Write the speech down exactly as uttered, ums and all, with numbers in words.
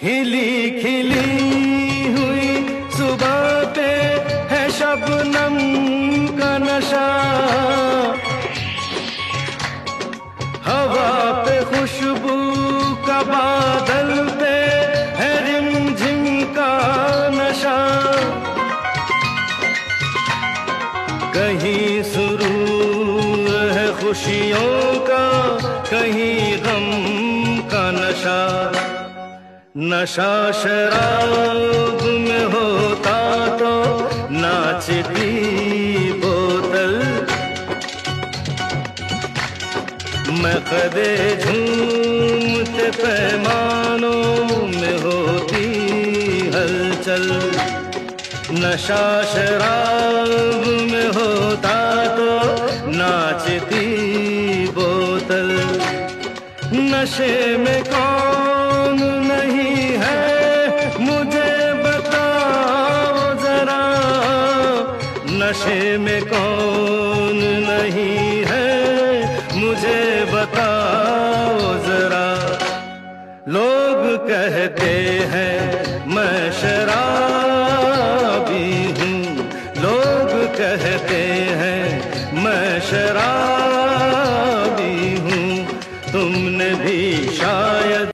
खिली खिली हुई सुबह पे है शबनम का नशा, हवा पे खुशबू का बादल पे है रिमझिम का नशा। कहीं सुरूर है खुशियों का, कहीं गम का नशा। नशा शराब में होता तो नाचती बोतल, मैं कदे झूमते पैमानों में होती हलचल। नशा शराब में होता तो नाचती बोतल, नशे में कौन नहीं है मुझे बताओ जरा, नशे में कौन नहीं है मुझे बताओ जरा। लोग कहते हैं मैं शराबी हूँ, लोग कहते हैं मैं शराबी हूँ, तुमने भी